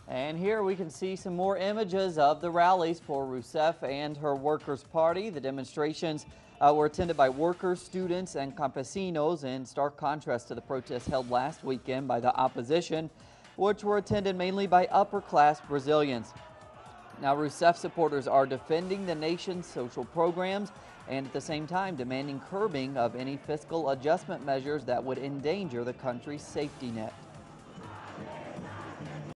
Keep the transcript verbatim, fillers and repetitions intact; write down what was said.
And here we can see some more images of the rallies for Rousseff and her Workers' Party. The demonstrations uh, were attended by workers, students, and campesinos in stark contrast to the protests held last weekend by the opposition, which were attended mainly by upper-class Brazilians. Now, Rousseff supporters are defending the nation's social programs and at the same time demanding curbing of any fiscal adjustment measures that would endanger the country's safety net.